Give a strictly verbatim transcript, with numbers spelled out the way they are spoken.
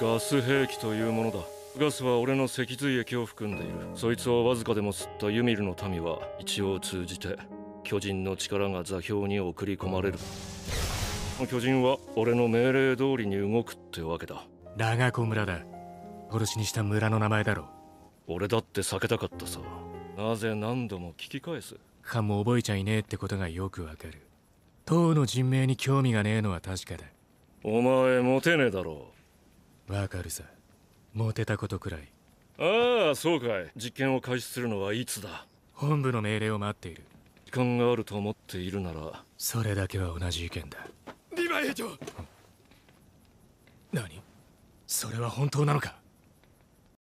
ガス兵器というものだ。ガスは俺の脊髄液を含んでいる。そいつをわずかでも吸ったユミルの民は一応通じて巨人の力が座標に送り込まれる。巨人は俺の命令通りに動くってわけだ。 ラガコ村だ。殺しにした村の名前だろ。 俺だって避けたかったさ。なぜ何度も聞き返す。 かも覚えちゃいねえってことがよくわかる。当の人命に興味がねえのは確かだ。 お前モテねえだろう。わかるさ。モテたことくらい。 ああ、そうかい。実験を開始するのはいつだ。 本部の命令を待っている。 時間があると思っているならそれだけは同じ意見だ。 リヴァイ兵長。 何？それは本当なのか？